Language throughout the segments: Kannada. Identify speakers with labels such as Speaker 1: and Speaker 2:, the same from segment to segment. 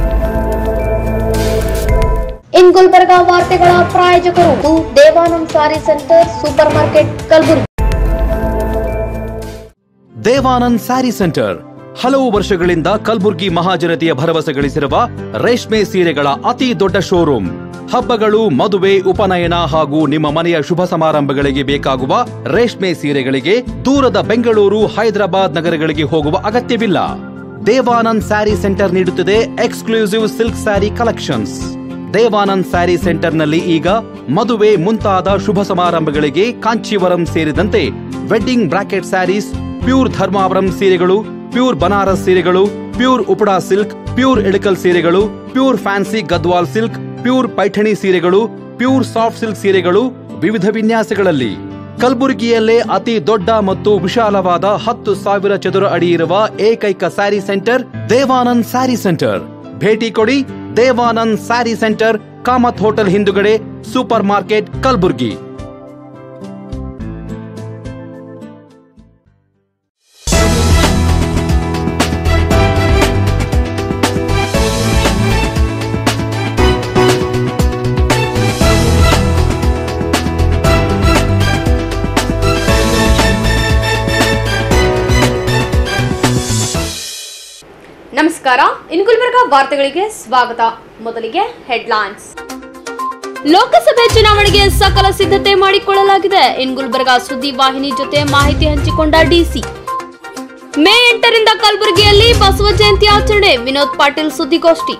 Speaker 1: इन गुलबर्गा वार्ತೆಗಳ ಪ್ರಾಯೋಜಕರು Devanand sari centre super market Kalaburagi.
Speaker 2: Devanand sari centre ಹಲವು ವರ್ಷಗಳಿಂದ ಕಲಬುರಗಿ ಮಹಾಜನತೆಯ ಭರವಸೆ ಗಳಿಸಿರುವ ರೇಷ್ಮೆ ಸೀರೆಗಳ ಅತಿ ದೊಡ್ಡ ಶೋರೂಮ್. ಹಬ್ಬಗಳು, ಮದುವೆ, ಉಪನಯನ ಹಾಗೂ ನಿಮ್ಮ ಮನೆಯ ಶುಭ ಸಮಾರಂಭಗಳಿಗೆ ಬೇಕಾಗುವ ರೇಷ್ಮೆ ಸೀರೆಗಳಿಗೆ ದೂರದ ಬೆಂಗಳೂರು, ಹೈದರಾಬಾದ್ ನಗರಗಳಿಗೆ ಹೋಗುವ ಅಗತ್ಯವಿಲ್ಲ. ದೇವಾನಂದ್ ಸ್ಯಾರಿ ಸೆಂಟರ್ ನೀಡುತ್ತಿದೆ exclusive silk sari collections. Devanand sari ಸೆಂಟರ್ನಲ್ಲಿ ಈಗ ಮದುವೆ ಮುಂತಾದ ಶುಭ ಸಮಾರಂಭಗಳಿಗೆ ಕಾಂಚೀವರಂ ಸೇರಿದಂತೆ wedding brocade saris, pure Dharmavaram ಸೀರೆಗಳು, ಪ್ಯೂರ್ ಬನಾರಸ್ ಸೀರೆಗಳು, pure Uppada silk, pure Ilkal ಸೀರೆಗಳು, pure fancy Gadwal silk, pure Paithani ಸೀರೆಗಳು, ಪ್ಯೂರ್ ಸಾಫ್ಟ್ ಸಿಲ್ಕ್ ಸೀರೆಗಳು ವಿವಿಧ ವಿನ್ಯಾಸಗಳಲ್ಲಿ. ಕಲಬುರಗಿಯಲ್ಲೇ ಅತಿ ದೊಡ್ಡ ಮತ್ತು ವಿಶಾಲವಾದ 10,000 ಚದುರ ಅಡಿ ಇರುವ ಏಕೈಕ ಸ್ಯಾರಿ ಸೆಂಟರ್ ದೇವಾನಂದ್ ಸ್ಯಾರಿ ಸೆಂಟರ್. ಭೇಟಿ ಕೊಡಿ. ದೇವಾನಂದ್ ಸ್ಯಾರಿ ಸೆಂಟರ್, ಕಾಮತ್ ಹೋಟೆಲ್ ಹಿಂದುಗಡೆ, ಸೂಪರ್ ಮಾರ್ಕೆಟ್, ಕಲಬುರಗಿ.
Speaker 3: ನಮಸ್ಕಾರ, ಇನ್ ಗುಲ್ಬರ್ಗಾ ವಾರ್ತೆಗಳಿಗೆ ಸ್ವಾಗತ. ಮೊದಲಿಗೆ ಹೆಡ್ಲೈನ್ಸ್. ಲೋಕಸಭೆ ಚುನಾವಣೆಗೆ ಸಕಲ ಸಿದ್ಧತೆ ಮಾಡಿಕೊಳ್ಳಲಾಗಿದೆ. ಇನ್ ಗುಲ್ಬರ್ಗಾ ಸುದ್ದಿ ವಾಹಿನಿ ಜೊತೆ ಮಾಹಿತಿ ಹಂಚಿಕೊಂಡ ಡಿಸಿ. ಮೇ 8ರಿಂದ ಕಲಬುರಗಿಯಲ್ಲಿ ಬಸವ ಜಯಂತಿ ಆಚರಣೆ. ವಿನೋದ್ ಪಾಟೀಲ್ ಸುದ್ದಿಗೋಷ್ಠಿ.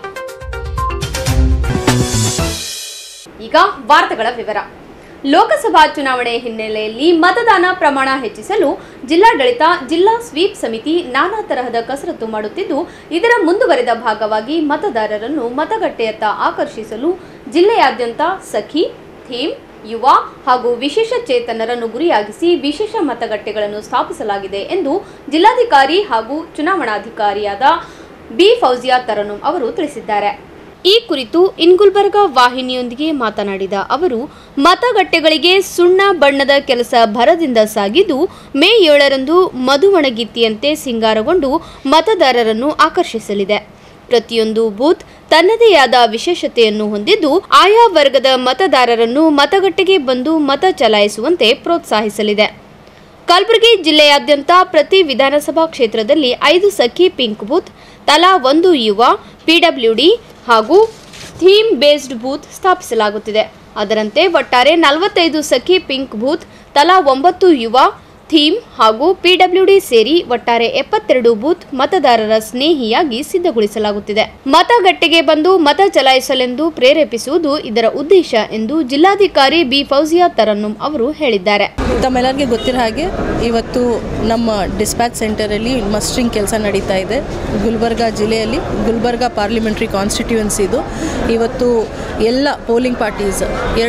Speaker 3: ಈಗ ವಾರ್ತೆಗಳ ವಿವರ. ಲೋಕಸಭಾ ಚುನಾವಣೆ ಹಿನ್ನೆಲೆಯಲ್ಲಿ ಮತದಾನ ಪ್ರಮಾಣ ಹೆಚ್ಚಿಸಲು ಜಿಲ್ಲಾಡಳಿತ, ಜಿಲ್ಲಾ ಸ್ವೀಪ್ ಸಮಿತಿ ನಾನಾ ತರಹದ ಕಸರತ್ತು ಮಾಡುತ್ತಿದ್ದು, ಇದರ ಮುಂದುವರೆದ ಭಾಗವಾಗಿ ಮತದಾರರನ್ನು ಮತಗಟ್ಟೆಯತ್ತ ಆಕರ್ಷಿಸಲು ಜಿಲ್ಲೆಯಾದ್ಯಂತ ಸಖಿ, ಥೀಮ್, ಯುವ ಹಾಗೂ ವಿಶೇಷ ಚೇತನರನ್ನು ಗುರಿಯಾಗಿಸಿ ವಿಶೇಷ ಮತಗಟ್ಟೆಗಳನ್ನು ಸ್ಥಾಪಿಸಲಾಗಿದೆ ಎಂದು ಜಿಲ್ಲಾಧಿಕಾರಿ ಹಾಗೂ ಚುನಾವಣಾಧಿಕಾರಿಯಾದ ಬಿ ಫೌಜಿಯಾ ತರನುಂ ಅವರು ತಿಳಿಸಿದ್ದಾರೆ. ಈ ಕುರಿತು ಇನ್ ಗುಲ್ಬರ್ಗಾ ವಾಹಿನಿಯೊಂದಿಗೆ ಮಾತನಾಡಿದ ಅವರು, ಮತಗಟ್ಟೆಗಳಿಗೆ ಸುಣ್ಣ ಬಣ್ಣದ ಕೆಲಸ ಭರದಿಂದ ಸಾಗಿದ್ದು, ಮೇ 7ರಂದು ಮಧುವಣಗಿತ್ತಿಯಂತೆ ಸಿಂಗಾರಗೊಂಡು ಮತದಾರರನ್ನು ಆಕರ್ಷಿಸಲಿದೆ. ಪ್ರತಿಯೊಂದು ಬೂತ್ ತನ್ನದೇ ಆದ ವಿಶೇಷತೆಯನ್ನು ಹೊಂದಿದ್ದು, ಆಯಾ ವರ್ಗದ ಮತದಾರರನ್ನು ಮತಗಟ್ಟೆಗೆ ಬಂದು ಮತ ಚಲಾಯಿಸುವಂತೆ ಪ್ರೋತ್ಸಾಹಿಸಲಿದೆ. ಕಲಬುರಗಿ ಜಿಲ್ಲೆಯಾದ್ಯಂತ ಪ್ರತಿ ವಿಧಾನಸಭಾ ಕ್ಷೇತ್ರದಲ್ಲಿ 5 ಸಖಿ ಪಿಂಕ್ ಬೂತ್, ತಲಾ 1 ಯುವ, ಪಿಡಬ್ಲ್ಯೂಡಿ ಹಾಗೂ ಥೀಮ್ ಬೇಸ್ಡ್ ಬೂತ್ ಸ್ಥಾಪಿಸಲಾಗುತ್ತಿದೆ. ಅದರಂತೆ ಒಟ್ಟಾರೆ 45 ಸಖಿ ಪಿಂಕ್ ಬೂತ್, ತಲಾ 9 ಯುವ, ಥೀಮ್ ಹಾಗೂ ಪಿಡಬ್ಲ್ಯೂಡಿ ಸೇರಿ ಒಟ್ಟಾರೆ 72 ಬೂತ್ ಮತದಾರರ ಸ್ನೇಹಿಯಾಗಿ ಸಿದ್ಧಗೊಳಿಸಲಾಗುತ್ತಿದೆ. ಮತಗಟ್ಟೆಗೆ ಬಂದು ಮತ ಚಲಾಯಿಸಲೆಂದು ಪ್ರೇರೇಪಿಸುವುದು ಇದರ ಉದ್ದೇಶ ಎಂದು ಜಿಲ್ಲಾಧಿಕಾರಿ ಬಿ ಫೌಜಿಯಾ ತರನ್ನುಂ ಅವರು ಹೇಳಿದ್ದಾರೆ.
Speaker 4: ತಮ್ಮೆಲ್ಲರಿಗೆ ಗೊತ್ತಿರೋ ಹಾಗೆ ಇವತ್ತು ನಮ್ಮ ಡಿಸ್ಪ್ಯಾಚ್ ಸೆಂಟರಲ್ಲಿ ಮಸ್ಟ್ರಿಂಗ್ ಕೆಲಸ ನಡೀತಾ ಇದೆ. ಗುಲ್ಬರ್ಗಾ ಜಿಲ್ಲೆಯಲ್ಲಿ ಗುಲ್ಬರ್ಗಾ ಪಾರ್ಲಿಮೆಂಟ್ರಿ ಕಾನ್ಸ್ಟಿಟ್ಯೂಯೆನ್ಸಿದು ಇವತ್ತು ಎಲ್ಲ ಪೋಲಿಂಗ್ ಪಾರ್ಟೀಸ್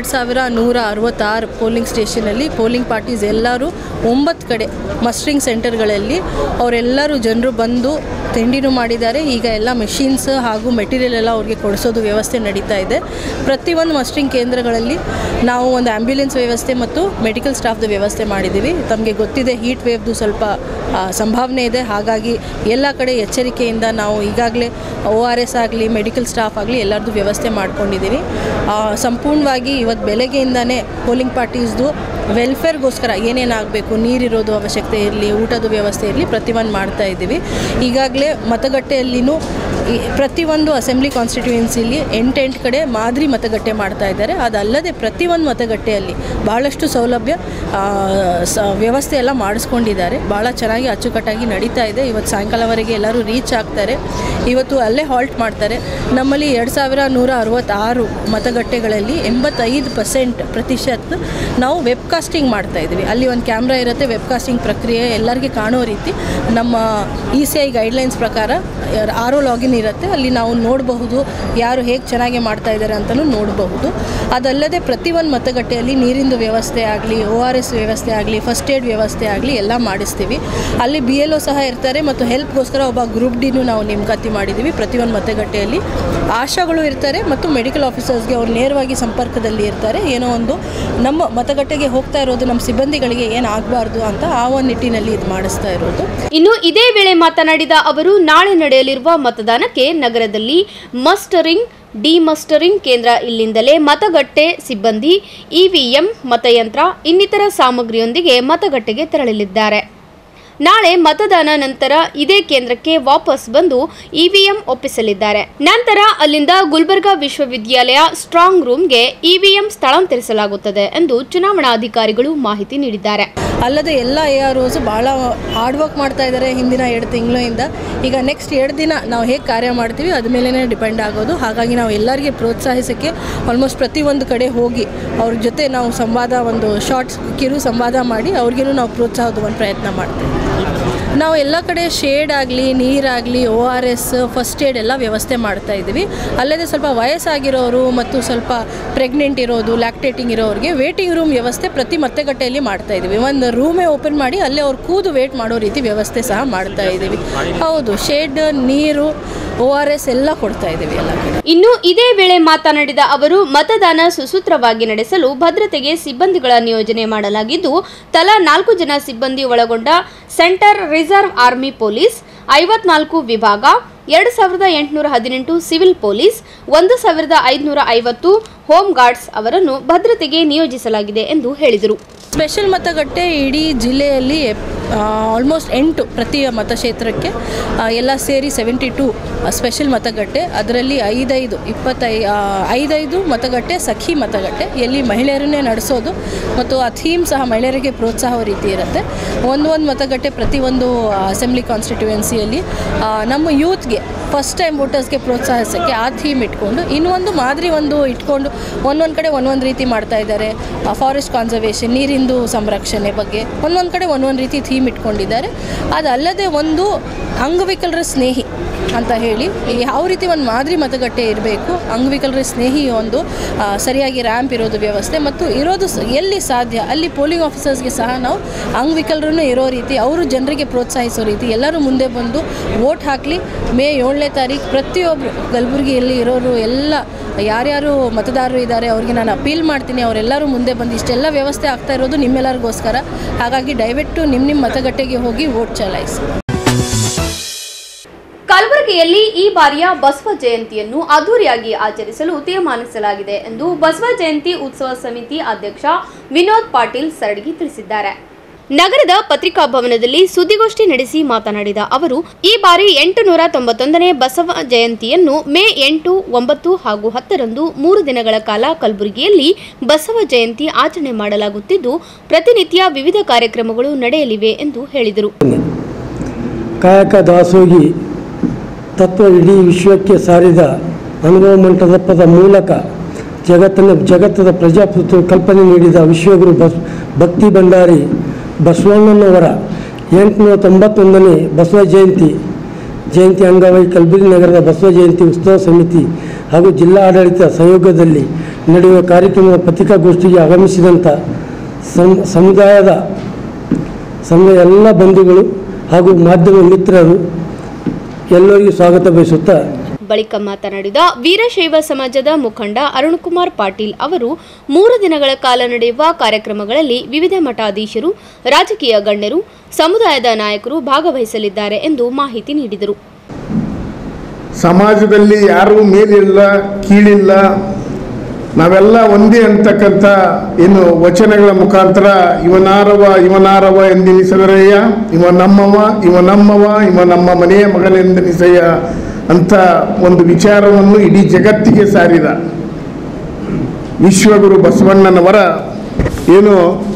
Speaker 4: 2166 ಪೋಲಿಂಗ್ ಸ್ಟೇಷನಲ್ಲಿ ಪೋಲಿಂಗ್ ಪಾರ್ಟೀಸ್ ಎಲ್ಲರೂ 9 ಕಡೆ ಮಸ್ಟ್ರಿಂಗ್ ಸೆಂಟರ್ಗಳಲ್ಲಿ ಅವರೆಲ್ಲರೂ ಜನರು ಬಂದು ತಿಂಡಿನೂ ಮಾಡಿದ್ದಾರೆ. ಈಗ ಎಲ್ಲ ಮೆಷಿನ್ಸ್ ಹಾಗೂ ಮೆಟೀರಿಯಲ್ ಎಲ್ಲ ಅವ್ರಿಗೆ ಕೊಡಿಸೋದು ವ್ಯವಸ್ಥೆ ನಡೀತಾ ಇದೆ. ಪ್ರತಿಯೊಂದು ಮಸ್ಟ್ರಿಂಗ್ ಕೇಂದ್ರಗಳಲ್ಲಿ ನಾವು ಒಂದು ಆ್ಯಂಬ್ಯುಲೆನ್ಸ್ ವ್ಯವಸ್ಥೆ ಮತ್ತು ಮೆಡಿಕಲ್ ಸ್ಟಾಫ್ದು ವ್ಯವಸ್ಥೆ ಮಾಡಿದ್ದೀವಿ. ತಮಗೆ ಗೊತ್ತಿದೆ ಹೀಟ್ ವೇವ್ದು ಸ್ವಲ್ಪ ಸಂಭಾವನೆ ಇದೆ. ಹಾಗಾಗಿ ಎಲ್ಲ ಕಡೆ ಎಚ್ಚರಿಕೆಯಿಂದ ನಾವು ಈಗಾಗಲೇ ORS ಆಗಲಿ ಮೆಡಿಕಲ್ ಸ್ಟಾಫ್ ಆಗಲಿ ಎಲ್ಲರದ್ದು ವ್ಯವಸ್ಥೆ ಮಾಡ್ಕೊಂಡಿದ್ದೀವಿ. ಸಂಪೂರ್ಣವಾಗಿ ಇವತ್ತು ಬೆಳಗ್ಗೆಯಿಂದನೇ ಪೋಲಿಂಗ್ ಪಾರ್ಟೀಸ್ದು ವೆಲ್ಫೇರ್ಗೋಸ್ಕರ ಏನೇನಾಗಬೇಕು, ನೀರಿರೋದು ಅವಶ್ಯಕತೆ ಇರಲಿ, ಊಟದ ವ್ಯವಸ್ಥೆ ಇರಲಿ, ಪ್ರತಿಯೊಂದು ಮಾಡ್ತಾ ಇದ್ದೀವಿ. ಈಗಾಗಲೇ ಮತಗಟ್ಟೆಯಲ್ಲಿನೂ ಪ್ರತಿಯೊಂದು ಅಸೆಂಬ್ಲಿ ಕಾನ್ಸ್ಟಿಟ್ಯೂಯೆನ್ಸಿಲಿ 8 ಕಡೆ ಮಾದರಿ ಮತಗಟ್ಟೆ ಮಾಡ್ತಾ ಇದ್ದಾರೆ. ಅದಲ್ಲದೆ ಪ್ರತಿಯೊಂದು ಮತಗಟ್ಟೆಯಲ್ಲಿ ಭಾಳಷ್ಟು ಸೌಲಭ್ಯ ವ್ಯವಸ್ಥೆ ಎಲ್ಲ ಮಾಡಿಸ್ಕೊಂಡಿದ್ದಾರೆ. ಭಾಳ ಚೆನ್ನಾಗಿ ಅಚ್ಚುಕಟ್ಟಾಗಿ ನಡೀತಾ ಇದೆ. ಇವತ್ತು ಸಾಯಂಕಾಲವರೆಗೆ ಎಲ್ಲರೂ ರೀಚ್ ಆಗ್ತಾರೆ. ಇವತ್ತು ಅಲ್ಲೇ ಹಾಲ್ಟ್ ಮಾಡ್ತಾರೆ. ನಮ್ಮಲ್ಲಿ 2166 ಮತಗಟ್ಟೆಗಳಲ್ಲಿ 85% ನಾವು ವೆಬ್ಕಾಸ್ಟಿಂಗ್ ಮಾಡ್ತಾ ಇದ್ದೀವಿ. ಅಲ್ಲಿ ಒಂದು ಕ್ಯಾಮ್ರಾ ಇರುತ್ತೆ. ವೆಬ್ಕಾಸ್ಟಿಂಗ್ ಪ್ರಕ್ರಿಯೆ ಎಲ್ಲರಿಗೆ ಕಾಣೋ ರೀತಿ ನಮ್ಮ ECI ಗೈಡ್ಲೈನ್ಸ್ ಪ್ರಕಾರ RO ಲಾಗಿನ್ ಇರುತ್ತೆ. ಅಲ್ಲಿ ನಾವು ನೋಡಬಹುದು ಯಾರು ಹೇಗೆ ಚೆನ್ನಾಗಿ ಮಾಡ್ತಾ ಇದ್ದಾರೆ ಅಂತಲೂ ನೋಡಬಹುದು. ಅದಲ್ಲದೆ ಪ್ರತಿಯೊಂದು ಮತಗಟ್ಟೆಯಲ್ಲಿ ನೀರಿಂದು ವ್ಯವಸ್ಥೆ ಆಗಲಿ, ORS ವ್ಯವಸ್ಥೆ ಆಗಲಿ, ಫಸ್ಟ್ ಏಡ್ ವ್ಯವಸ್ಥೆ ಆಗಲಿ ಎಲ್ಲ ಮಾಡಿಸ್ತೀವಿ. ಅಲ್ಲಿ BLO ಸಹ ಇರ್ತಾರೆ ಮತ್ತು ಹೆಲ್ಪ್ಗೋಸ್ಕರ ಒಬ್ಬ ಗ್ರೂಪ್ ಡಿನೂ ನಾವು ನೇಮಕಾತಿ ಮಾಡಿದ್ದೀವಿ. ಪ್ರತಿಯೊಂದು ಮತಗಟ್ಟೆಯಲ್ಲಿ ಆಶಾಗಳು ಇರ್ತಾರೆ ಮತ್ತು ಮೆಡಿಕಲ್ ಆಫೀಸರ್ಸ್ಗೆ ಅವ್ರು ನೇರವಾಗಿ ಸಂಪರ್ಕದಲ್ಲಿ ಇರ್ತಾರೆ. ಏನೋ ಒಂದು ನಮ್ಮ ಮತಗಟ್ಟೆಗೆ ಹೋಗ್ತಾ ಇರೋದು ನಮ್ಮ ಸಿಬ್ಬಂದಿಗಳಿಗೆ ಏನು ಆಗಬಾರ್ದು ಅಂತ ಆ ಒಂದು ನಿಟ್ಟಿನಲ್ಲಿ ಇದು ಮಾಡಿಸ್ತಾ ಇರೋದು.
Speaker 3: ಇನ್ನು ಇದೇ ವೇಳೆ ಮಾತನಾಡಿದ ಅವರು, ನಾಳೆ ನಡೆಯಲಿರುವ ಮತದಾನ ದಿನಕ್ಕೆ ನಗರದಲ್ಲಿ ಮಸ್ಟರಿಂಗ್ ಡಿಮಸ್ಟರಿಂಗ್ ಕೇಂದ್ರ ಇಲ್ಲಿಂದಲೇ ಮತಗಟ್ಟೆ ಸಿಬ್ಬಂದಿ ಇವಿಎಂ ಮತಯಂತ್ರ ಇನ್ನಿತರ ಸಾಮಗ್ರಿಯೊಂದಿಗೆ ಮತಗಟ್ಟೆಗೆ ತೆರಳಲಿದ್ದಾರೆ. ನಾಳೆ ಮತದಾನ ನಂತರ ಇದೇ ಕೇಂದ್ರಕ್ಕೆ ವಾಪಸ್ ಬಂದು ಇವಿಎಂ ಒಪ್ಪಿಸಲಿದ್ದಾರೆ. ನಂತರ ಅಲ್ಲಿಂದ ಗುಲ್ಬರ್ಗಾ ವಿಶ್ವವಿದ್ಯಾಲಯ ಸ್ಟ್ರಾಂಗ್ ರೂಮ್ಗೆ ಇವಿಎಂ ಸ್ಥಳಾಂತರಿಸಲಾಗುತ್ತದೆ ಎಂದು ಚುನಾವಣಾಧಿಕಾರಿಗಳು ಮಾಹಿತಿ ನೀಡಿದ್ದಾರೆ.
Speaker 4: ಅಲ್ಲದೆ ಎಲ್ಲ AROs ಭಾಳ ಹಾರ್ಡ್ ವರ್ಕ್ ಮಾಡ್ತಾ ಇದ್ದಾರೆ ಹಿಂದಿನ 2 ತಿಂಗಳಿಂದ. ಈಗ ನೆಕ್ಸ್ಟ್ 2 ದಿನ ನಾವು ಹೇಗೆ ಕಾರ್ಯ ಮಾಡ್ತೀವಿ ಅದ ಮೇಲೇ ಡಿಪೆಂಡ್ ಆಗೋದು. ಹಾಗಾಗಿ ನಾವು ಎಲ್ಲರಿಗೆ ಪ್ರೋತ್ಸಾಹಿಸೋಕ್ಕೆ ಆಲ್ಮೋಸ್ಟ್ ಪ್ರತಿಯೊಂದು ಕಡೆ ಹೋಗಿ ಅವ್ರ ಜೊತೆ ನಾವು ಸಂವಾದ, ಒಂದು ಶಾರ್ಟ್ಸ್ ಕಿರು ಸಂವಾದ ಮಾಡಿ ಅವ್ರಿಗೂ ನಾವು ಪ್ರೋತ್ಸಾಹದ ಒಂದು ಪ್ರಯತ್ನ ಮಾಡ್ತೀವಿ. ನಾವು ಎಲ್ಲ ಕಡೆ ಶೇಡ್ ಆಗಲಿ, ನೀರಾಗಲಿ, ORS, ಫಸ್ಟ್ ಏಡ್ ಎಲ್ಲ ವ್ಯವಸ್ಥೆ ಮಾಡ್ತಾ ಇದ್ದೀವಿ. ಅಲ್ಲದೆ ಸ್ವಲ್ಪ ವಯಸ್ಸಾಗಿರೋರು ಮತ್ತು ಸ್ವಲ್ಪ ಪ್ರೆಗ್ನೆಂಟ್ ಇರೋದು, ಲ್ಯಾಕ್ಟೇಟಿಂಗ್ ಇರೋರಿಗೆ ವೇಟಿಂಗ್ ರೂಮ್ ವ್ಯವಸ್ಥೆ ಪ್ರತಿ ಮತಗಟ್ಟೆಯಲ್ಲಿ ಮಾಡ್ತಾ ಇದ್ದೀವಿ. ಒಂದು ರೂಮೇ ಓಪನ್ ಮಾಡಿ ಅಲ್ಲೇ ಅವ್ರು ಕೂದು ವೇಟ್ ಮಾಡೋ ರೀತಿ ವ್ಯವಸ್ಥೆ ಸಹ ಮಾಡ್ತಾ ಇದ್ದೀವಿ. ಹೌದು, ಶೇಡ್, ನೀರು, ORS ಎಲ್ಲ ಕೊಡ್ತಾ ಇದ್ದೀವಿ ಎಲ್ಲ ಕಡೆ.
Speaker 3: ಇನ್ನು ಇದೇ ವೇಳೆ ಮಾತನಾಡಿದ ಅವರು, ಮತದಾನ ಸುಸೂತ್ರವಾಗಿ ನಡೆಸಲು ಭದ್ರತೆಗೆ ಸಿಬ್ಬಂದಿಗಳ ನಿಯೋಜನೆ ಮಾಡಲಾಗಿದ್ದು, ತಲಾ 4 ಜನ ಸಿಬ್ಬಂದಿ ಒಳಗೊಂಡ ಸೆಂಟರ್ ರಿಸರ್ವ್ ಆರ್ಮಿ ಪೊಲೀಸ್, 54 ವಿಭಾಗ, 2818 ಸಿವಿಲ್ ಪೊಲೀಸ್, 1550 ಹೋಮ್ ಗಾರ್ಡ್ಸ್ ಅವರನ್ನು ಭದ್ರತೆಗೆ ನಿಯೋಜಿಸಲಾಗಿದೆ ಎಂದು ಹೇಳಿದರು.
Speaker 4: ಸ್ಪೆಷಲ್ ಮತಗಟ್ಟೆ ಇಡೀ ಜಿಲ್ಲೆಯಲ್ಲಿ ಆಲ್ಮೋಸ್ಟ್ 8 ಪ್ರತಿ ಮತಕ್ಷೇತ್ರಕ್ಕೆ ಎಲ್ಲ ಸೇರಿ 72 ಸ್ಪೆಷಲ್ ಮತಗಟ್ಟೆ. ಅದರಲ್ಲಿ 5 ಮತಗಟ್ಟೆ ಸಖಿ ಮತಗಟ್ಟೆ, ಎಲ್ಲಿ ಮಹಿಳೆಯರನ್ನೇ ನಡೆಸೋದು ಮತ್ತು ಆ ಥೀಮ್ ಸಹ ಮಹಿಳೆಯರಿಗೆ ಪ್ರೋತ್ಸಾಹ ರೀತಿ ಇರುತ್ತೆ. ಒಂದು ಮತಗಟ್ಟೆ ಪ್ರತಿಯೊಂದು ಅಸೆಂಬ್ಲಿ ಕಾನ್ಸ್ಟಿಟ್ಯೂಯೆನ್ಸಿಯಲ್ಲಿ ನಮ್ಮ ಯೂತ್ಗೆ ಫಸ್ಟ್ ಟೈಮ್ ವೋಟರ್ಸ್ಗೆ ಪ್ರೋತ್ಸಾಹಿಸೋಕ್ಕೆ ಆ ಥೀಮ್ ಇಟ್ಕೊಂಡು, ಇನ್ನೊಂದು ಮಾದರಿ ಇಟ್ಕೊಂಡು ಒಂದೊಂದು ಕಡೆ ಒಂದೊಂದು ರೀತಿ ಮಾಡ್ತಾ ಇದ್ದಾರೆ. ಫಾರೆಸ್ಟ್ ಕಾನ್ಸರ್ವೇಷನ್, ನೀರಿಂದು ಸಂರಕ್ಷಣೆ ಬಗ್ಗೆ ಒಂದೊಂದು ಕಡೆ ಒಂದೊಂದು ರೀತಿ ಥೀಮ್ ಇಟ್ಕೊಂಡಿದ್ದಾರೆ. ಅದಲ್ಲದೆ ಒಂದು ಅಂಗವಿಕಲರ ಸ್ನೇಹಿ ಅಂತ ಹೇಳಿ ಯಾವ ರೀತಿ ಒಂದು ಮಾದರಿ ಮತಗಟ್ಟೆ ಇರಬೇಕು, ಅಂಗವಿಕಲರ ಸ್ನೇಹಿ ಒಂದು ಸರಿಯಾಗಿ ರ್ಯಾಂಪ್ ಇರೋದು ವ್ಯವಸ್ಥೆ ಮತ್ತು ಇರೋದು ಎಲ್ಲಿ ಸಾಧ್ಯ ಅಲ್ಲಿ ಪೋಲಿಂಗ್ ಆಫೀಸರ್ಸ್ಗೆ ಸಹ ನಾವು ಅಂಗವಿಕಲರನ್ನು ಇರೋ ರೀತಿ, ಅವರು ಜನರಿಗೆ ಪ್ರೋತ್ಸಾಹಿಸೋ ರೀತಿ ಎಲ್ಲರೂ ಮುಂದೆ ಬಂದು ವೋಟ್ ಹಾಕಲಿ. ಮೇ 7ನೇ ತಾರೀಕು ಪ್ರತಿಯೊಬ್ಬರು ಕಲಬುರಗಿಯಲ್ಲಿ ಇರೋರು ಎಲ್ಲ ಯಾರ್ಯಾರು ಮತದಾರರು ಇದ್ದಾರೆ ಅವ್ರಿಗೆ ನಾನು ಅಪೀಲ್ ಮಾಡ್ತೀನಿ, ಅವರೆಲ್ಲರೂ ಮುಂದೆ ಬಂದು ಇಷ್ಟೆಲ್ಲ ವ್ಯವಸ್ಥೆ ಆಗ್ತಾ ಇರೋದು ನಿಮ್ಮೆಲ್ಲರಿಗೋಸ್ಕರ. ಹಾಗಾಗಿ ದಯವಿಟ್ಟು ನಿಮ್ಮ ಮತಗಟ್ಟೆಗೆ ಹೋಗಿ ವೋಟ್ ಚಲಾಯಿಸಿ.
Speaker 3: ಕಲಬುರಗಿಯಲ್ಲಿ ಈ ಬಾರಿಯ ಬಸವ ಜಯಂತಿಯನ್ನು ಅದ್ದೂರಿಯಾಗಿ ಆಚರಿಸಲು ತೀರ್ಮಾನಿಸಲಾಗಿದೆ ಎಂದು ಬಸವ ಜಯಂತಿ ಉತ್ಸವ ಸಮಿತಿ ಅಧ್ಯಕ್ಷ ವಿನೋದ್ ಪಾಟೀಲ್ ಸರಡಗಿ ತಿಳಿಸಿದ್ದಾರೆ. ನಗರದ ಪತ್ರಿಕಾ ಭವನದಲ್ಲಿ ಸುದ್ದಿಗೋಷ್ಠಿ ನಡೆಸಿ ಮಾತನಾಡಿದ ಅವರು, ಈ ಬಾರಿ 891ನೇ ಬಸವ ಜಯಂತಿಯನ್ನು ಮೇ 8, 9 ಹಾಗೂ 10ರಂದು 3 ದಿನಗಳ ಕಾಲ ಕಲಬುರಗಿಯಲ್ಲಿ ಬಸವ ಜಯಂತಿ ಆಚರಣೆ ಮಾಡಲಾಗುತ್ತಿದ್ದು, ಪ್ರತಿನಿತ್ಯ ವಿವಿಧ ಕಾರ್ಯಕ್ರಮಗಳು ನಡೆಯಲಿವೆ ಎಂದು ಹೇಳಿದರು.
Speaker 5: ಕಾಯಕ ದಾಸೋಹಿ ತತ್ವ ಇಡೀ ವಿಶ್ವಕ್ಕೆ ಸಾರಿದ ಅನುಭವ ಮಂಟಪದ ಮೂಲಕ ಜಗತ್ತದ ಪ್ರಜಾಪ್ರಭುತ್ವ ಕಲ್ಪನೆ ನೀಡಿದ ವಿಶ್ವಗುರು ಭಕ್ತಿ ಭಂಡಾರಿ ಬಸವಣ್ಣನವರ 891ನೇ ಬಸವ ಜಯಂತಿ ಅಂಗವಾಗಿ ಕಲಬುರಗಿ ನಗರದ ಬಸವ ಜಯಂತಿ ಉತ್ಸವ ಸಮಿತಿ ಹಾಗೂ ಜಿಲ್ಲಾ ಆಡಳಿತ ಸಹಯೋಗದಲ್ಲಿ ನಡೆಯುವ ಕಾರ್ಯಕ್ರಮದ ಪತ್ರಿಕಾಗೋಷ್ಠಿಗೆ ಆಗಮಿಸಿದಂಥ ಸಮುದಾಯದ ಎಲ್ಲ ಬಂಧುಗಳು ಹಾಗೂ ಮಾಧ್ಯಮ ಮಿತ್ರರು ಎಲ್ಲರಿಗೂ ಸ್ವಾಗತ ಬಯಸುತ್ತಾ
Speaker 3: ಬಳಿಕ ಮಾತನಾಡಿದ ವೀರಶೈವ ಸಮಾಜದ ಮುಖಂಡ ಅರುಣಕುಮಾರ್ ಪಾಟೀಲ್ ಅವರು 3 ದಿನಗಳ ಕಾಲ ನಡೆಯುವ ಕಾರ್ಯಕ್ರಮಗಳಲ್ಲಿ ವಿವಿಧ ಮಠಾಧೀಶರು, ರಾಜಕೀಯ ಗಣ್ಯರು, ಸಮುದಾಯದ ನಾಯಕರು ಭಾಗವಹಿಸಲಿದ್ದಾರೆ ಎಂದು ಮಾಹಿತಿ ನೀಡಿದರು.
Speaker 6: ಸಮಾಜದಲ್ಲಿ ಯಾರೂ ಮೇಲಿಲ್ಲ, ಕೀಳಿಲ್ಲ, ನಾವೆಲ್ಲ ಒಂದೇ ಅಂತಕ್ಕಂಥ ಏನು ವಚನಗಳ ಮುಖಾಂತರ ಇವನಾರವ ಎಂದೆನಿಸದರಯ್ಯ, ಇವ ನಮ್ಮ ಮನೆಯ ಮಗನೆಂದೆನಿಸಯ್ಯ ಅಂತ ಒಂದು ವಿಚಾರವನ್ನು ಇಡೀ ಜಗತ್ತಿಗೆ ಸಾರಿದ ವಿಶ್ವಗುರು ಬಸವಣ್ಣನವರ ಏನು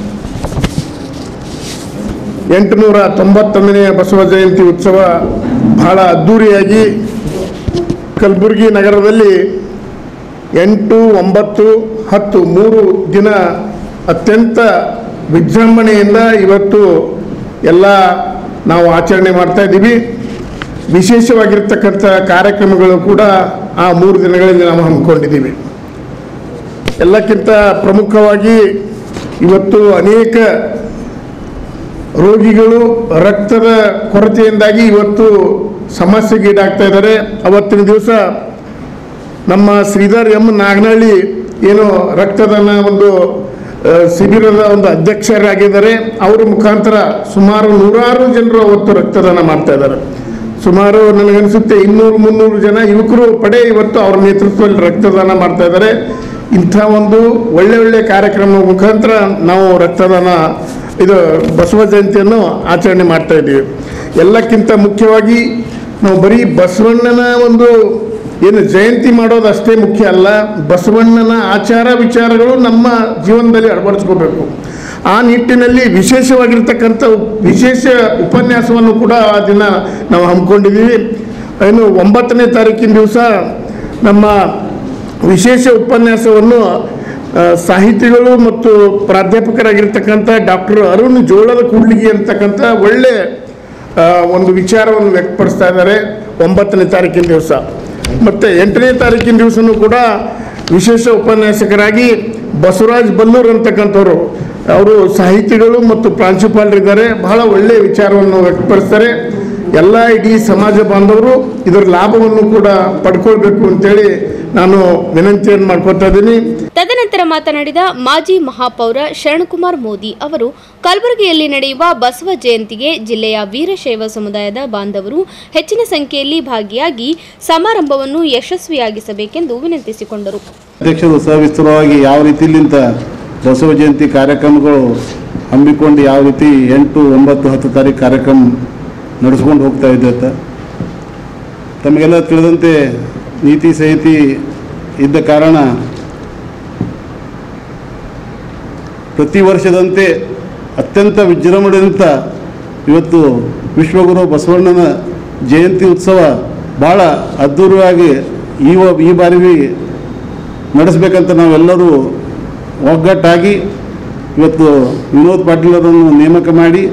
Speaker 6: 891ನೇ ಬಸವ ಜಯಂತಿ ಉತ್ಸವ ಬಹಳ ಅದ್ಧೂರಿಯಾಗಿ ಕಲಬುರಗಿ ನಗರದಲ್ಲಿ 8, 9, 10 3 ದಿನ ಅತ್ಯಂತ ವಿಜೃಂಭಣೆಯಿಂದ ಇವತ್ತು ಎಲ್ಲ ನಾವು ಆಚರಣೆ ಮಾಡ್ತಾ ಇದ್ದೀವಿ. ವಿಶೇಷವಾಗಿರ್ತಕ್ಕಂಥ ಕಾರ್ಯಕ್ರಮಗಳು ಕೂಡ ಆ 3 ದಿನಗಳಲ್ಲಿ ನಾವು ಹಮ್ಮಿಕೊಂಡಿದ್ದೀವಿ. ಎಲ್ಲಕ್ಕಿಂತ ಪ್ರಮುಖವಾಗಿ ಇವತ್ತು ಅನೇಕ ರೋಗಿಗಳು ರಕ್ತದ ಕೊರತೆಯಿಂದಾಗಿ ಇವತ್ತು ಸಮಸ್ಯೆಗೀಡಾಗ್ತಾ ಇದ್ದಾರೆ. ಅವತ್ತಿನ ದಿವಸ ನಮ್ಮ ಶ್ರೀಧರ್ ಎಂ ನಾಗನಹಳ್ಳಿ ಏನು ರಕ್ತದಾನ ಒಂದು ಶಿಬಿರದ ಒಂದು ಅಧ್ಯಕ್ಷರಾಗಿದ್ದಾರೆ. ಅವರ ಮುಖಾಂತರ ಸುಮಾರು 100 ಜನರು ಅವತ್ತು ರಕ್ತದಾನ ಮಾಡ್ತಾ ಇದ್ದಾರೆ. ಸುಮಾರು ನನಗನ್ಸುತ್ತೆ 200-300 ಜನ ಯುವಕರು ಪಡೆ ಇವತ್ತು ಅವ್ರ ನೇತೃತ್ವದಲ್ಲಿ ರಕ್ತದಾನ ಮಾಡ್ತಾ ಇದ್ದಾರೆ. ಇಂಥ ಒಂದು ಒಳ್ಳೆ ಕಾರ್ಯಕ್ರಮ ಮುಖಾಂತರ ನಾವು ರಕ್ತದಾನ ಇದು ಬಸವ ಜಯಂತಿಯನ್ನು ಆಚರಣೆ ಮಾಡ್ತಾ ಇದ್ದೀವಿ. ಎಲ್ಲಕ್ಕಿಂತ ಮುಖ್ಯವಾಗಿ ನಾವು ಬರೀ ಬಸವಣ್ಣನ ಒಂದು ಏನು ಜಯಂತಿ ಮಾಡೋದು ಅಷ್ಟೇ ಮುಖ್ಯ ಅಲ್ಲ, ಬಸವಣ್ಣನ ಆಚಾರ ವಿಚಾರಗಳು ನಮ್ಮ ಜೀವನದಲ್ಲಿ ಅಳವಡಿಸ್ಕೋಬೇಕು. ಆ ನಿಟ್ಟಿನಲ್ಲಿ ವಿಶೇಷವಾಗಿರ್ತಕ್ಕಂಥ ವಿಶೇಷ ಉಪನ್ಯಾಸವನ್ನು ಕೂಡ ಆ ದಿನ ನಾವು ಹಮ್ಮಿಕೊಂಡಿದ್ದೀವಿ. ಇನ್ನು 9ನೇ ತಾರೀಕಿನ ದಿವಸ ನಮ್ಮ ವಿಶೇಷ ಉಪನ್ಯಾಸವನ್ನು ಸಾಹಿತಿಗಳು ಮತ್ತು ಪ್ರಾಧ್ಯಾಪಕರಾಗಿರ್ತಕ್ಕಂಥ ಡಾಕ್ಟರ್ ಅರುಣ್ ಜೋಳದ ಕೂಡ್ಲಿಗಿ ಅಂತಕ್ಕಂಥ ಒಳ್ಳೆ ಒಂದು ವಿಚಾರವನ್ನು ವ್ಯಕ್ತಪಡಿಸ್ತಾ ಇದ್ದಾರೆ 9ನೇ ತಾರೀಕಿನ ದಿವಸ. ಮತ್ತು 8ನೇ ತಾರೀಕಿನ ದಿವಸನೂ ಕೂಡ ವಿಶೇಷ ಉಪನ್ಯಾಸಕರಾಗಿ ಬಸವರಾಜ್ ಬಲ್ಲೂರ್ ಅಂತಕ್ಕಂಥವ್ರು, ಅವರು ಸಾಹಿತಿಗಳು ಮತ್ತು ಪ್ರಾಂಶುಪಾಲರಿದ್ದಾರೆ, ಬಹಳ ಒಳ್ಳೆಯ ವಿಚಾರವನ್ನು ವ್ಯಕ್ತಪಡಿಸ್ತಾರೆ. ಎಲ್ಲ ಇಡೀ ಸಮಾಜ ಬಾಂಧವರು ಇದರ ಲಾಭವನ್ನು ಕೂಡ ಪಡ್ಕೊಳ್ಬೇಕು ಅಂತೇಳಿ ನಾನು ವಿನಂತಿಯನ್ನು ಮಾಡ್ಕೊತಾ ಇದ್ದೀನಿ.
Speaker 3: ತದನಂತರ ಮಾತನಾಡಿದ ಮಾಜಿ ಮಹಾಪೌರ ಶರಣಕುಮಾರ್ ಮೋದಿ ಅವರು ಕಲಬುರಗಿಯಲ್ಲಿ ನಡೆಯುವ ಬಸವ ಜಯಂತಿಗೆ ಜಿಲ್ಲೆಯ ವೀರಶೈವ ಸಮುದಾಯದ ಬಾಂಧವರು ಹೆಚ್ಚಿನ ಸಂಖ್ಯೆಯಲ್ಲಿ ಭಾಗಿಯಾಗಿ ಸಮಾರಂಭವನ್ನು ಯಶಸ್ವಿಯಾಗಿಸಬೇಕೆಂದು ವಿನಂತಿಸಿಕೊಂಡರು.
Speaker 7: ಅಧ್ಯಕ್ಷರು ಸವಿಸ್ತರವಾಗಿ ಯಾವ ರೀತಿಯಿಂದ ಬಸವ ಜಯಂತಿ ಕಾರ್ಯಕ್ರಮಗಳು ಹಮ್ಮಿಕೊಂಡು ಯಾವ ರೀತಿ 8, 9, 10 ತಾರೀಕು ಕಾರ್ಯಕ್ರಮ ನಡೆಸ್ಕೊಂಡು ಹೋಗ್ತಾ ಇದ್ದೆ. ತಮಗೆಲ್ಲ ತಿಳಿದಂತೆ ನೀತಿ ಸಂಹಿತೆ ಇದ್ದ ಕಾರಣ ಪ್ರತಿ ವರ್ಷದಂತೆ ಅತ್ಯಂತ ವಿಜೃಂಭಣೆಯಿಂದ ಇವತ್ತು ವಿಶ್ವಗುರು ಬಸವಣ್ಣನ ಜಯಂತಿ ಉತ್ಸವ ಭಾಳ ಅದ್ಧೂರಿಯಾಗಿ ಈ ಬಾರಿ ನಡೆಸಬೇಕಂತ ನಾವೆಲ್ಲರೂ ಒಗ್ಗಟ್ಟಾಗಿ ಇವತ್ತು ವಿನೋದ್ ಪಾಟೀಲ್ ಅವರನ್ನು ನೇಮಕ ಮಾಡಿ